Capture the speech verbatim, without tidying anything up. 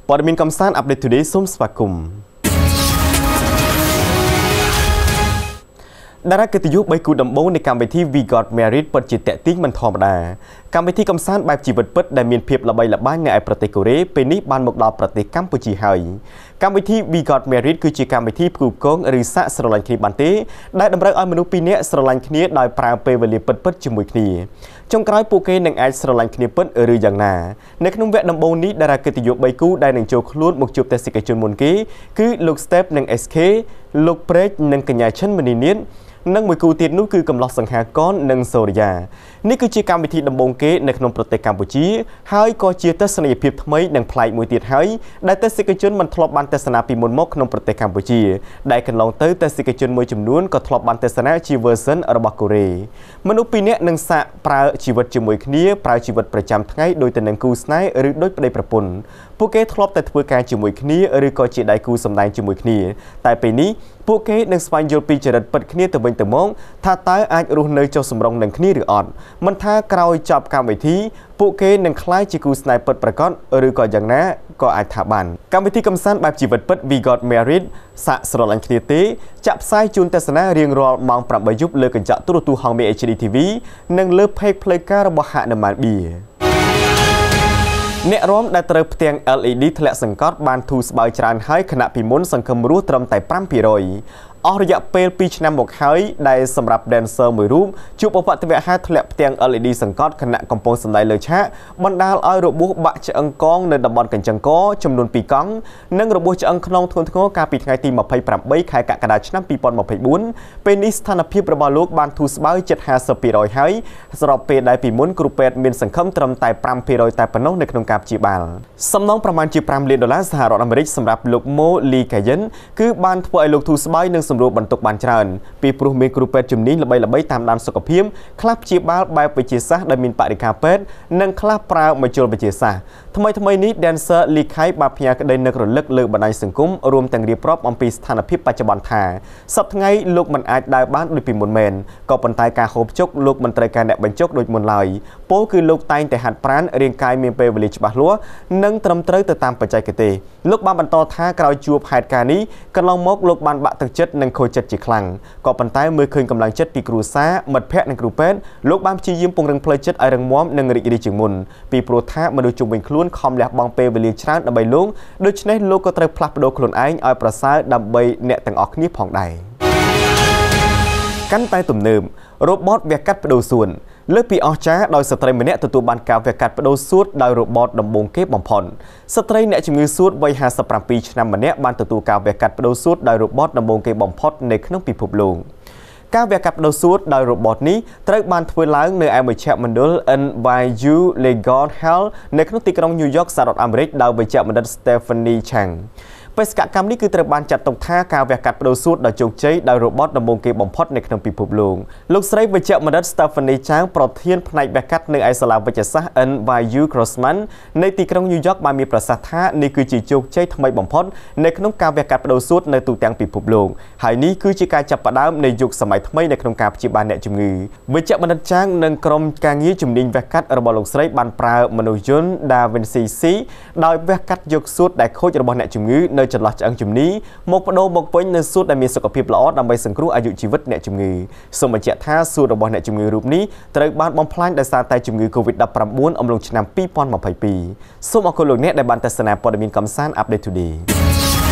ព័ត៌មានកំសាន្ត Update Today សូមស្វាគមន៍តារាកិត្តិយសបីគូដំបូងនៃកម្មវិធី We Got Married ពិតជាតាក់ទាញមិនធម្មតាកម្មវិធីកំសាន្តបែបជីវិតពិតដែលមានភាពល្បីល្បាញនៅឯប្រទេសកូរ៉េពេលនេះបានមកដល់ប្រទេសកម្ពុជាហើយកម្មវិធី We Got Married គឺជាកម្មវិធីផ្គូផ្គងឬសាកស្រឡាញ់គ្នាបានទេដែលតម្រូវឲ្យមនុស្សពីរនាក់ស្រឡាញ់គ្នាដោយប្រើពេលវេលាពិតៗជាមួយគ្នាចុងក្រោយពួកគេនឹងអាចស្រឡាញ់គ្នាពិតឬយ៉ាងណានៅក្នុងវគ្គដំបូងនេះតារាកិត្តិយសបីគូដែលនឹងចូលខ្លួនមកជួបទស្សនិកជនមុនគេគឺលោក Step និង เอส เค លោកព្រែកនិងកញ្ញាឈិនមនីនាថនិងមួយគូទៀតនោះគឺកំឡោះសង្ហាកននិងសូរិយានេះគឺជាកម្មវិធីដំបូងគេនៅក្នុងប្រទេសកម្ពុជាហើយក៏ជាទស្សនីយភាពថ្មីនិងប្លែកមួយទៀតហើយដែលទស្សនិកជនមិនធ្លាប់បានទស្សនាពីមុនមកក្នុងប្រទេសកម្ពុជាដែលកន្លងទៅទស្សនិកជនមួយចំនួនក៏ធ្លាប់បានទស្សនាជា version របស់កូរ៉េមនុស្សពីរនាក់នឹងសាកប្រើជីវិតជាមួយគ្នាប្រើជីវិតប្រចាំថ្ងៃដោយទៅនឹងគូស្នេហ៍ឬដូចប្តីប្រពន្ធពួកគេធ្លាប់តែធ្វើការជាមួយគ្នាឬក៏ជាដៃគូសម្ដែងជាមួយគ្នាតែពេលនេះពួកគេនឹងស្វែងយល់ពីចរិតពិតគ្នាទៅវិញទៅមកថាតើអាចរស់នៅចុះសម្រុងនឹងគ្នាឬអត់មិនថាក្រោយចប់កម្មវិធីពួកគេនឹងក្លាយជាគូស្នេហ៍ពិតប្រាកដឬក៏យ៉ាងណាក៏អាចថាបានកម្មវិធីកំសាន្តបែបជីវិតពិត We Got Married សាកស្រឡាញ់គ្នាទេចាក់ផ្សាយជូនទស្សនារៀងរាល់ម៉ោងប្រាំបីយប់លើកញ្ចក់ទូរទស្សន៍ហង្សមា เอช ดี ที วี និងលើ Page ផ្លូវការរបស់ហនុមានបៀអ្នករាំដែលត្រូវផ្ទាំង แอล อี ดี ធ្លាក់សង្កត់បានធូរស្បើយច្រើនហើយខណៈពីមុនសង្ឃឹមរស់ត្រឹមតែ ប្រាំភាគរយ អស់រយៈពេលពីរឆ្នាំមកហើយដែលសម្រាប់ dancer មួយរូបជួបឧបទ្ទវហេតុធ្លាក់ផ្ទាំង แอล อี ดี សង្កត់ខណៈកំពុងសម្ដែងលើឆាកបណ្ដាលឲ្យរបួសបាក់ឆ្អឹងកងនៅតំបន់កញ្ចឹងកចំនួនពីរកង់និងរបួសឆ្អឹងខ្នងធ្ងន់ធ្ងរកាលពីថ្ងៃទីម្ភៃប្រាំបីខែកក្កដាឆ្នាំពីរពាន់ម្ភៃបួនពេលនេះស្ថានភាពរបស់លោកបានធូរស្បើយជិត ហាសិបភាគរយ ហើយស្របពេលដែលពីមុនគ្រូពេទ្យមានសង្ឃឹមត្រឹមតែ ប្រាំភាគរយ តែប៉ុណ្ណោះនៅក្នុងការព្យាបាលសំណងប្រមាណជា ប្រាំលានដុល្លារសហរដ្ឋអាមេរិកសម្រាប់លោកម៉ូលីកាយិនគឺបានធ្វើឲ្យលោកធូរស្បើយនិងសម្រួលបន្ទុកបានច្រើនពីព្រោះមានគ្រូពេទ្យជំនាញល្បីៗតាមដានសុខភាពខ្លះព្យាបាលបែបវិទ្យាសាស្ត្រដែលមានបរិការពេទ្យនិងខ្លះប្រើមជ្ឈលវិទ្យាសាស្ត្រថ្មីថ្មីនេះ dancer លីខៃបានផ្ញើក្តីនឹករលឹកលើបណ្ដាញសង្គមរួមទាំងរៀបរាប់អំពីស្ថានភាពបច្ចុប្បន្នថាសប្តាហ៍ថ្ងៃលោកមិនអាចដើរបានដូចពីមុនមែនក៏ប៉ុន្តែការហូបចុកលោកមិនត្រូវការអ្នកបញ្ចុកដូចមុនឡើយពោលគឺលោកតែងតែហាត់ប្រាណរាងកាយមានពេលវេលាច្បាស់លាស់និងត្រឹមត្រូវទៅតាមបច្ចេកទេសលោកបានបន្តថាក្រោយជួបហេតុការណ៍នេះកន្លងមកលោកបានបាក់ទឹកចិត្តនិងខូចចិត្តជាខ្លាំងក៏ប៉ុន្តែមើលឃើញកម្លាំងចិត្តពីគ្រួសារមិត្តភ័ក្តិនិងគ្រូពេទ្យលោកបានព្យាយាមពង្រឹងផ្លូវចិត្តឲ្យរឹងមាំនិងរីករាយជាងមុនពីព្រោះថាមនុស្សជុំវិញខ្លួនខំលះបង់ពេលវេលាច្រើនដើម្បីលោកដូច្នេះលោកក៏ត្រូវផ្លាស់ប្ដូរខ្លួនឯងឲ្យប្រសើរដើម្បីអ្នកទាំងអស់គ្នាផងដែរកាន់តែទំនើបរបត់វះកាត់បដូរសួនលើពីអស្ចារ្យដោយស្ត្រីម្នាក់ទទួលបានការវះកាត់បដូរសួតដោយរបត់ដំបូងគេបំផុតស្ត្រីអ្នកជំងឺសួតវ័យហាសិបប្រាំពីរឆ្នាំម្នាក់បានទទួលការវះកាត់បដូរសួតដោយរបត់ដំបូងគេបំផុតនៅក្នុងពិភពលោកការវះកាត់បដូរសួតដោយរបត់នេះត្រូវបានធ្វើឡើងនៅឯមជ្ឈមណ្ឌល เอ็น วาย ยู Legal Health នៅក្នុងទីក្រុងញូវយ៉កសហរដ្ឋអាមេរិកដោយវេជ្ជបណ្ឌិត Stephanie Changបេសកកម្មនេះគឺត្រូវបានចាត់ទុកថាការវះកាត់បដូរសួតដ៏ជោគជ័យដោយរបត់ដំបូងគេបំផុតនៅក្នុងពិភពលោកលោកស្រីវេជ្ជបណ្ឌិត Stephanie Chang ប្រធានផ្នែកវះកាត់នៅឯសាលាវេជ្ជសាស្ត្រ เอ็น วาย ยู Grossman នៅទីក្រុងញូវយ៉កបានមានប្រសាសន៍ថានេះគឺជាជោគជ័យថ្មីបំផុតនៅក្នុងការវះកាត់បដូរសួតនៅទូទាំងពិភពលោកហើយនេះគឺជាការចាប់ផ្ដើមនៃយុគសម័យថ្មីនៅក្នុងការព្យាបាលអ្នកជំងឺវេជ្ជបណ្ឌិត Chang និងក្រុមការងារជំនាញវះកាត់របស់លោកស្រីបានប្រើមនុស្សយន្ត Da Vinci C ដោយវះកាត់យកសួតដែលខូចរបស់អ្នកជំងឺនៅចន្លោះឆ្អឹងជំនីមកបដូរមកវិញនៅសួតដែលមានសុខភាពល្អដើម្បីសង្គ្រោះអាយុជីវិតអ្នកជំងឺសូមបញ្ជាក់ថាសួតរបស់អ្នកជំងឺរូបនេះត្រូវបានបំផ្លាញដោយសារតែជំងឺ កូវីដ ដប់ប្រាំបួន អំឡុងឆ្នាំពីរពាន់ម្ភៃពីរសូមអរគុណលោកអ្នកដែលបានទស្សនាព័ត៌មានកំសាន្ត Update Today